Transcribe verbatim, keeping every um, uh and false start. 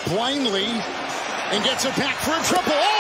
blindly and gets it back for a triple. Oh!